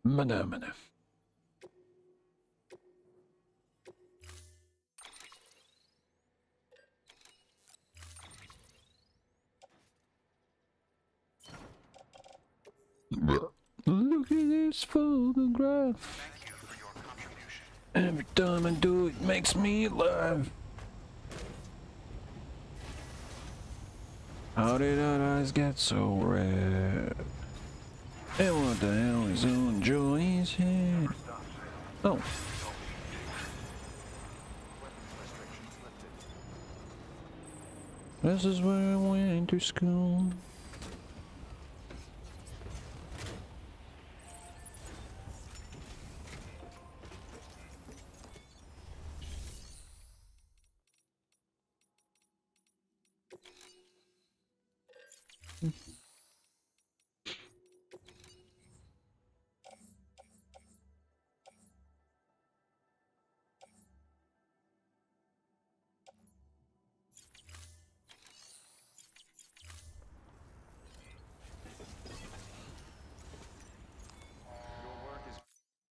Mana. Look at this photograph. Thank you for your contribution. Every time I do it makes me alive. How did our eyes get so red? And what the hell is on Joey's head? Oh. This is where I went to school. Your work is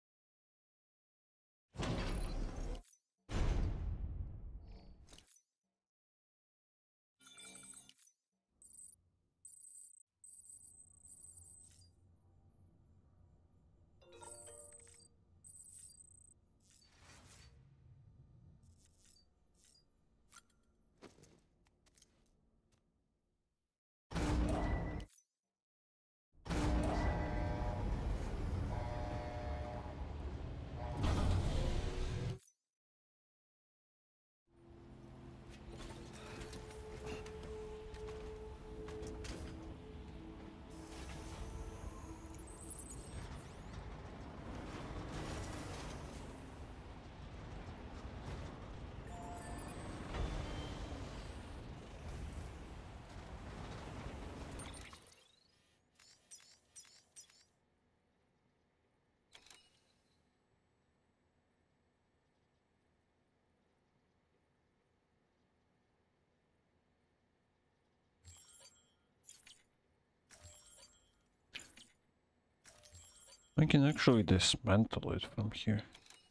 I can actually dismantle it from here.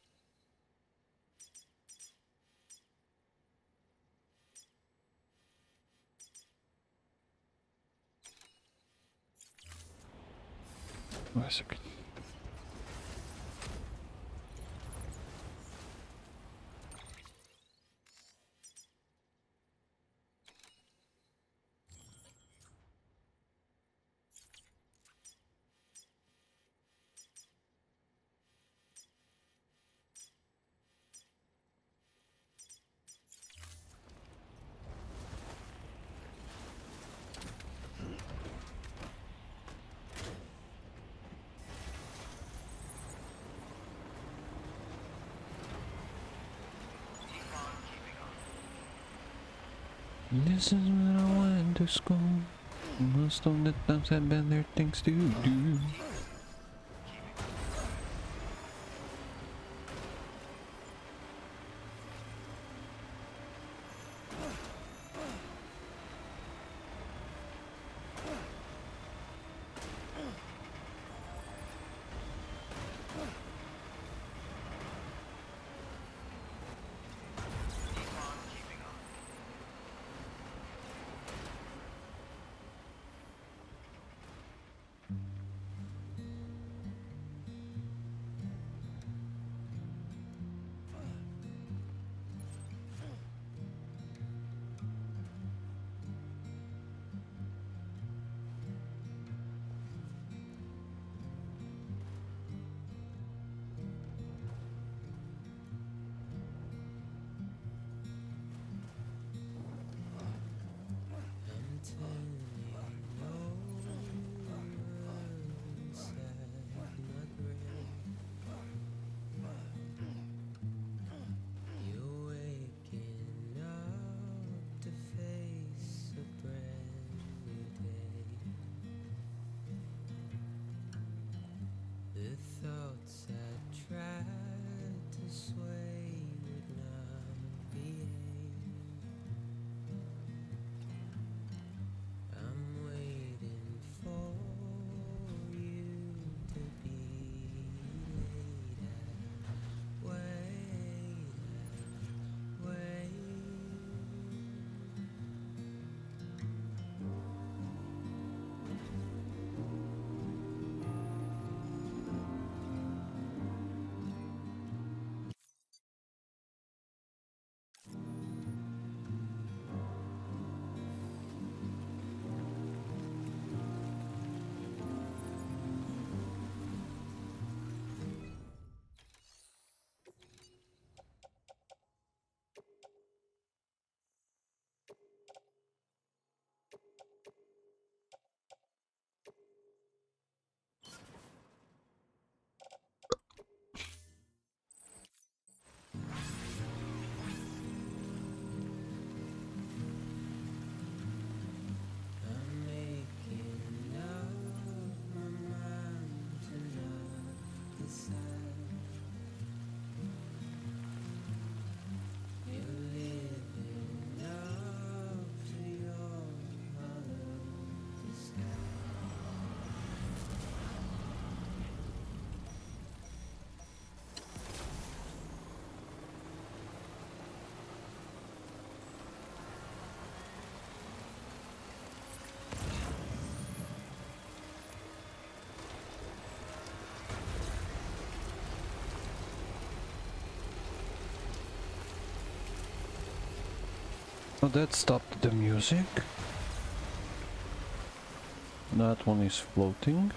Wait a second. This is when I went to school. Most of the times have been there things to do. Oh, that stopped the music. That one is floating.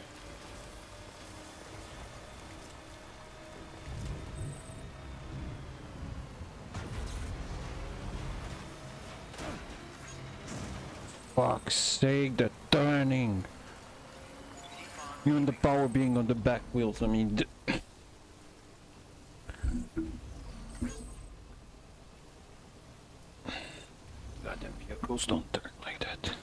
Fuck's sake, the turning! Even the power being on the back wheels, I mean... Goddamn vehicles don't turn like that.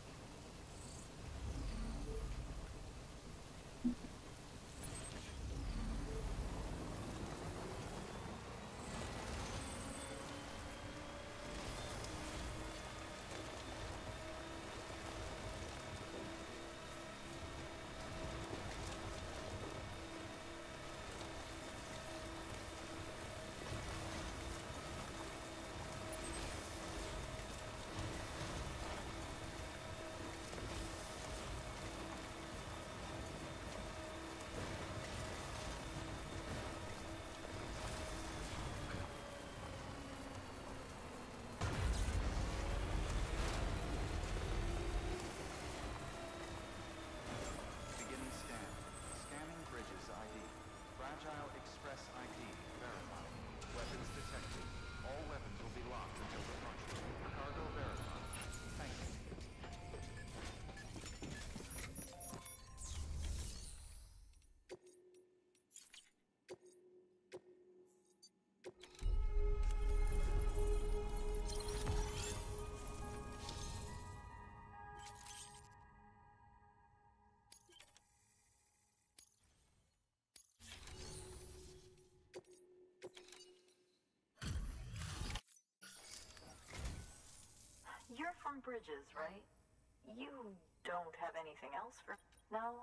Beginning scan. Scanning bridges ID. Fragile Express ID verified. Weapons detected. All weapons will be locked until departure. Cargo verified. Thank you. You're from Bridges, right? You don't have anything else for... No?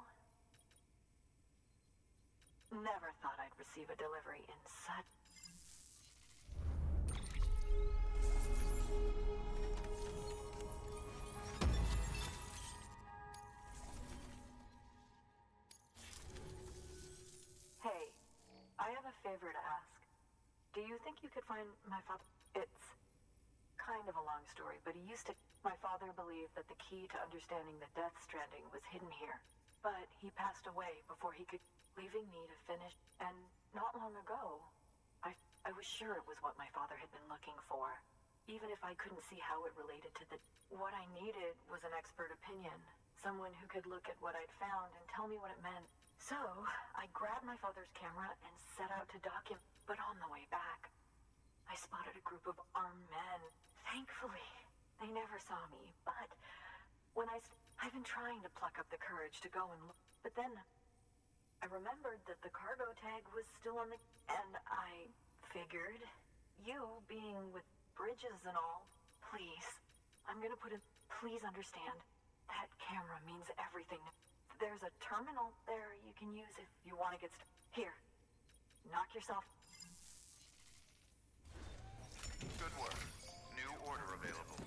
Never thought I'd receive a delivery in such... Hey, I have a favor to ask. Do you think you could find my father? It's kind of a long story, but he used to... My father believed that the key to understanding the Death Stranding was hidden here. But he passed away before he could... leaving me to finish. And not long ago, I was sure it was what my father had been looking for. Even if I couldn't see how it related to the... What I needed was an expert opinion. Someone who could look at what I'd found and tell me what it meant. So, I grabbed my father's camera and set out to document. But on the way back, I spotted a group of armed men. Thankfully, they never saw me, but when I've been trying to pluck up the courage to go and look, but then I remembered that the cargo tag was still on the... And I figured, you being with Bridges and all, please, I'm gonna put in... Please understand, that camera means everything. There's a terminal there you can use if you want to get... Here, knock yourself... Good work. New order available.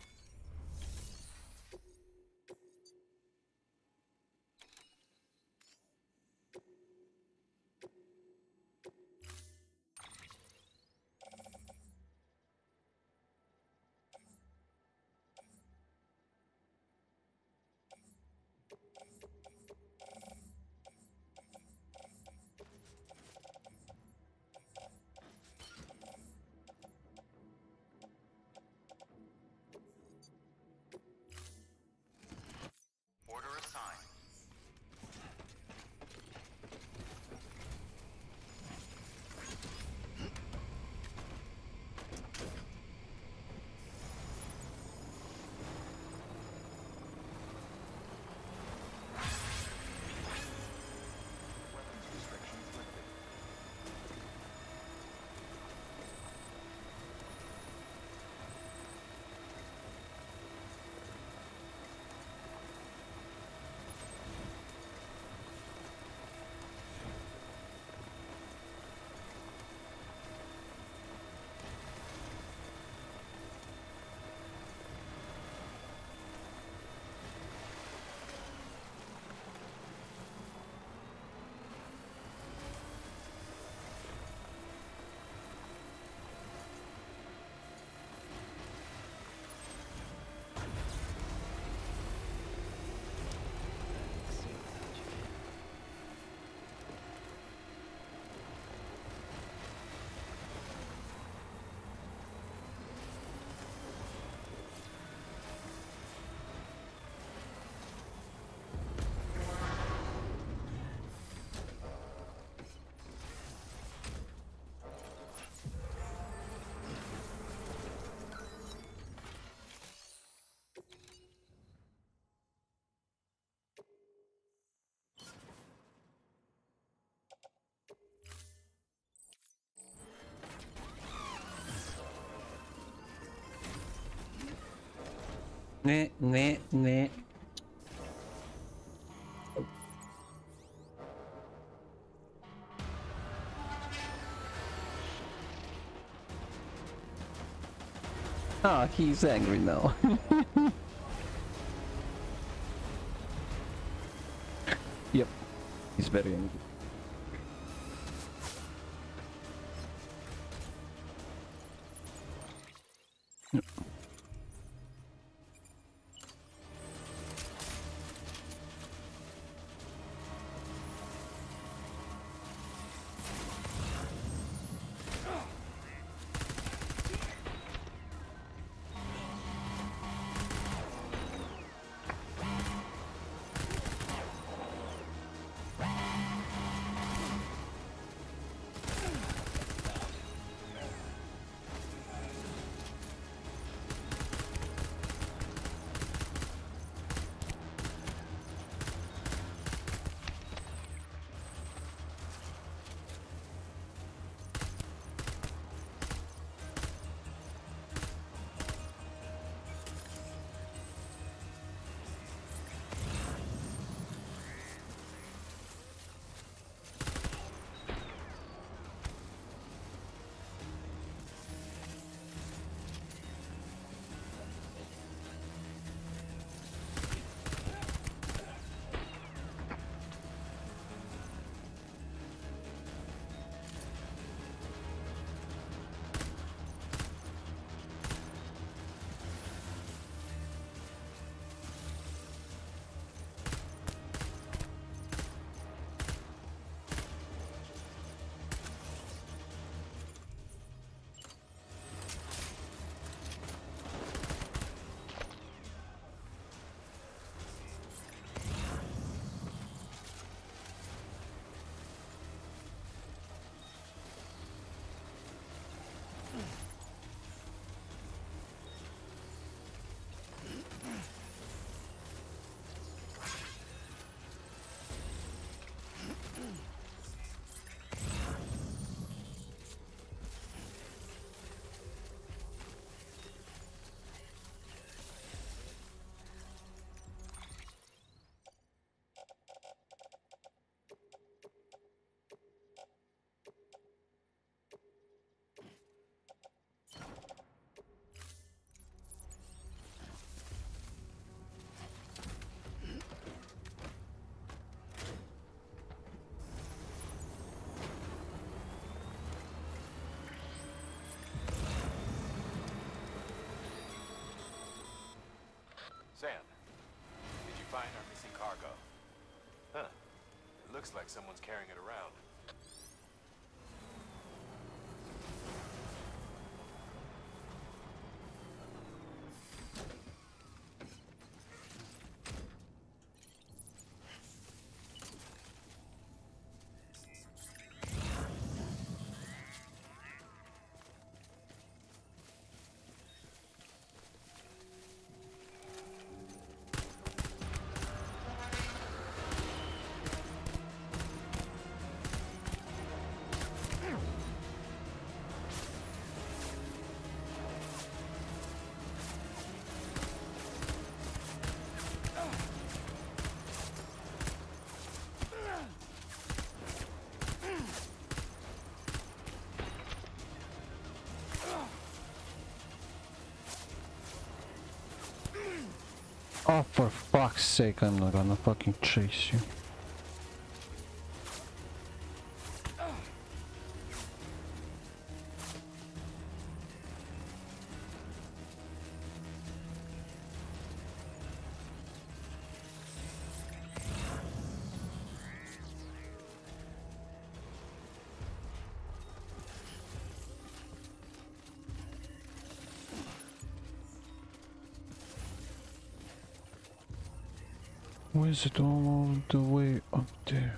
Nah. Ah, he's angry now. Yep, he's very angry. Sam, did you find our missing cargo? Huh. It looks like someone's carrying it around. Oh, for fuck's sake, I'm not gonna fucking chase you. Why is it all the way up there?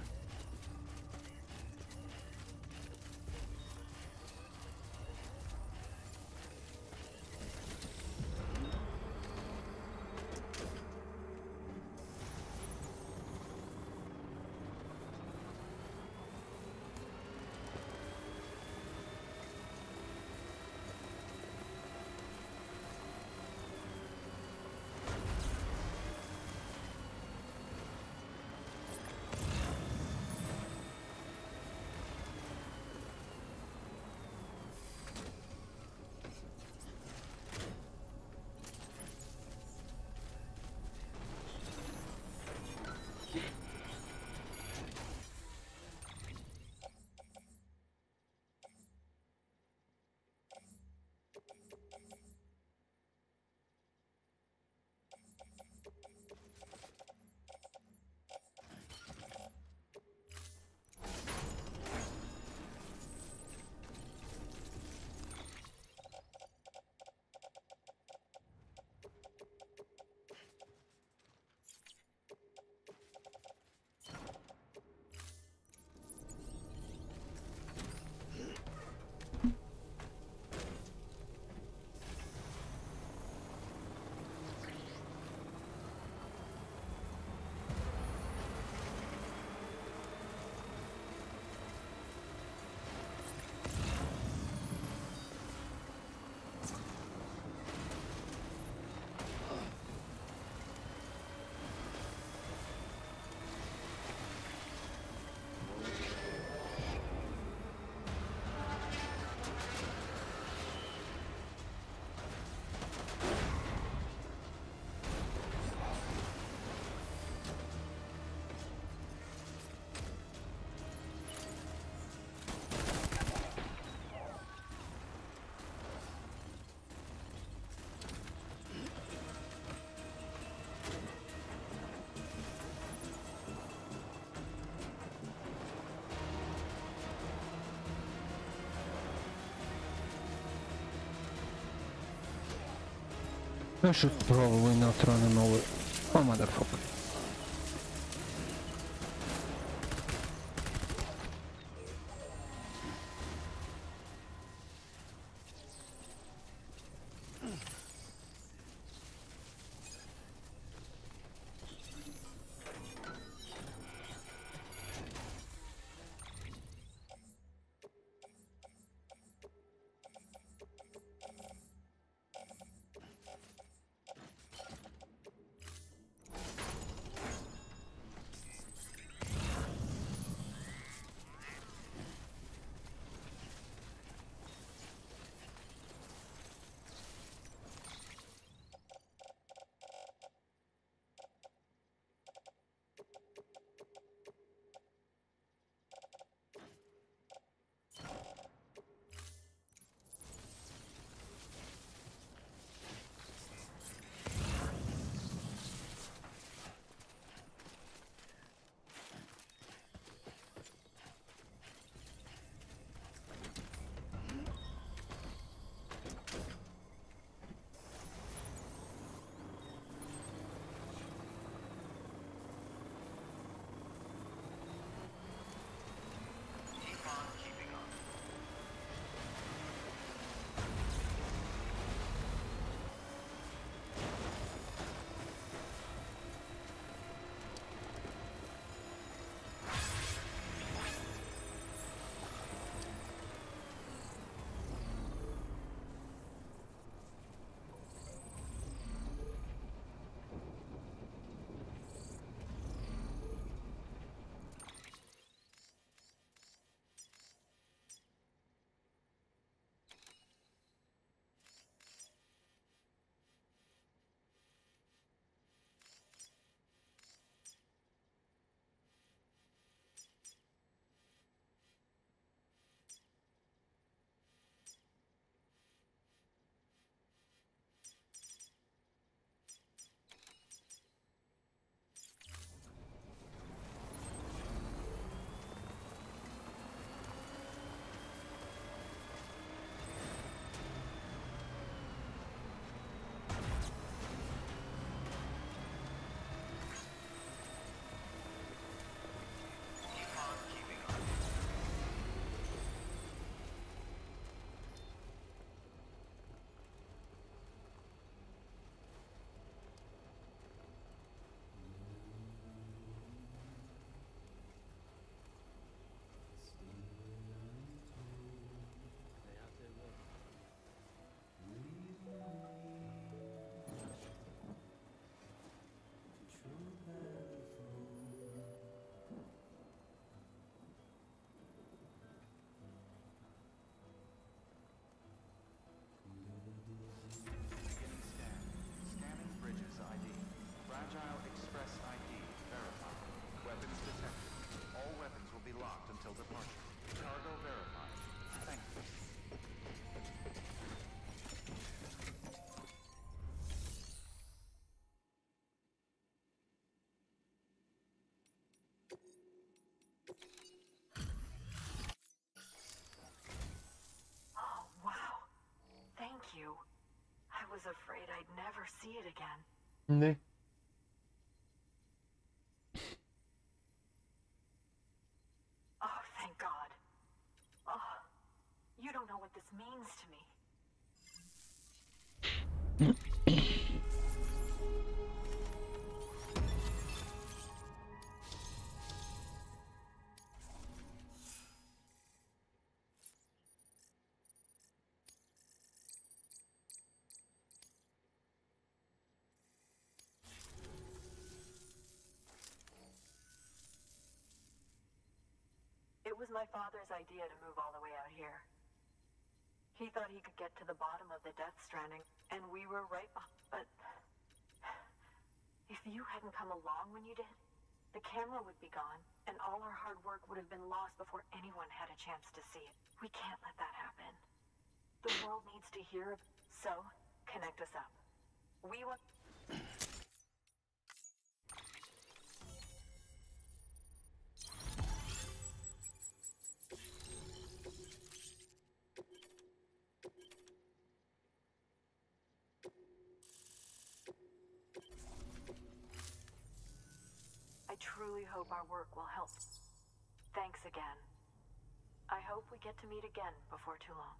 I should probably not run him over. Oh, motherfucker. Oh, wow. Thank you. I was afraid I'd never see it again. Ne? Oh, thank God. Oh, you don't know what this means to me. It was my father's idea to move all the way out here. He thought he could get to the bottom of the Death Stranding, and we were right but... If you hadn't come along when you did, the camera would be gone, and all our hard work would have been lost before anyone had a chance to see it. We can't let that happen. The world needs to hear of it, so connect us up. We want... truly hope our work will help. Thanks again. I hope we get to meet again before too long.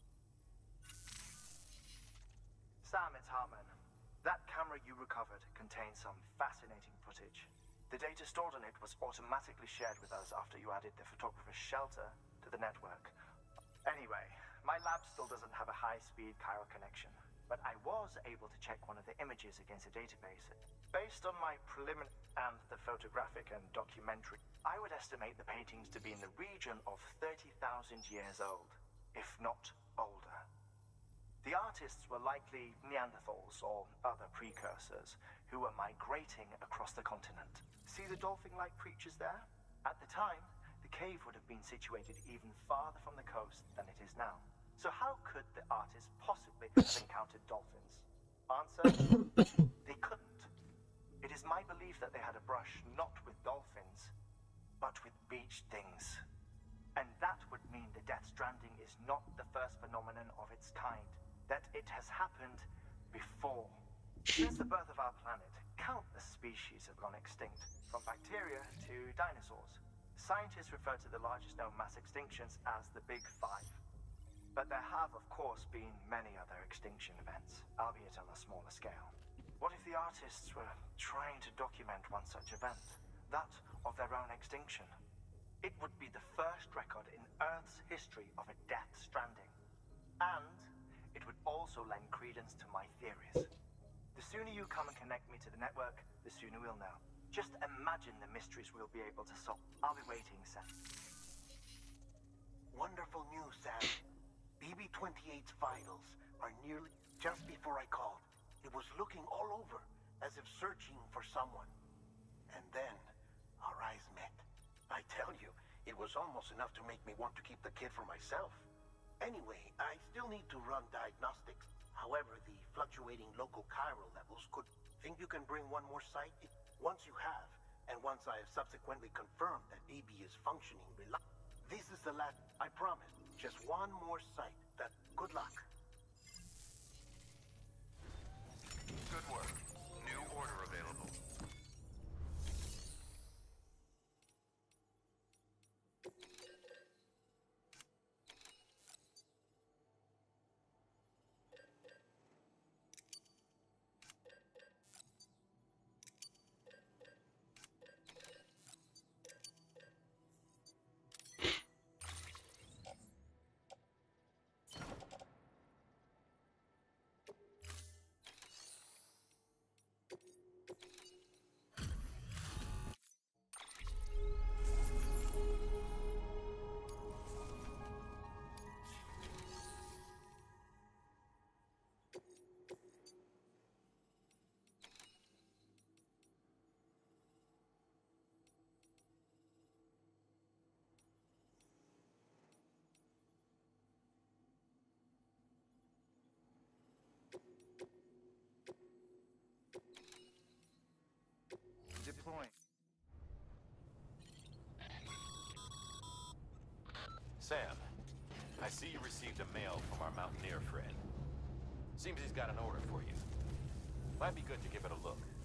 Sam, it's Hartman. That camera you recovered contains some fascinating footage. The data stored on it was automatically shared with us after you added the photographer's shelter to the network. Anyway, my lab still doesn't have a high-speed chiral connection, but I was able to check one of the images against a database. Based on my preliminary and the photographic and documentary, I would estimate the paintings to be in the region of 30,000 years old, if not older. The artists were likely Neanderthals or other precursors who were migrating across the continent. See the dolphin-like creatures there? At the time, the cave would have been situated even farther from the coast than it is now. So how could the artists possibly have encountered dolphins? Answer, they couldn't. It is my belief that they had a brush not with dolphins, but with beach things. And that would mean the Death Stranding is not the first phenomenon of its kind, that it has happened before. Since the birth of our planet, countless species have gone extinct, from bacteria to dinosaurs. Scientists refer to the largest known mass extinctions as the Big Five. But there have, of course, been many other extinction events, albeit on a smaller scale. What if the artists were trying to document one such event, that of their own extinction? It would be the first record in Earth's history of a Death Stranding. And it would also lend credence to my theories. The sooner you come and connect me to the network, the sooner we'll know. Just imagine the mysteries we'll be able to solve. I'll be waiting, Sam. Wonderful news, Sam. BB-28's vitals are nearly just before I called. It was looking all over, as if searching for someone. And then, our eyes met. I tell you, it was almost enough to make me want to keep the kid for myself. Anyway, I still need to run diagnostics. However, the fluctuating local chiral levels could... Think you can bring one more site? Once you have, and once I have subsequently confirmed that BB is functioning this is the last, I promise. Just one more site. Good luck. Good work. New order available. Deploying. Sam, I see you received a mail from our mountaineer friend. Seems he's got an order for you. Might be good to give it a look.